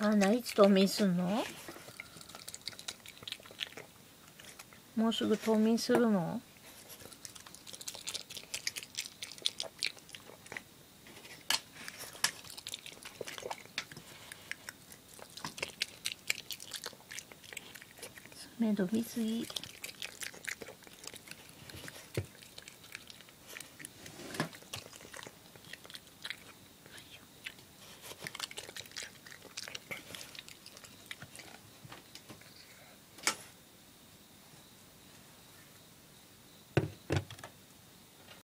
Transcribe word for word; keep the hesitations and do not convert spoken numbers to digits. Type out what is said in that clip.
あんないつ冬眠すんの？もうすぐ冬眠するの？爪伸びすぎ。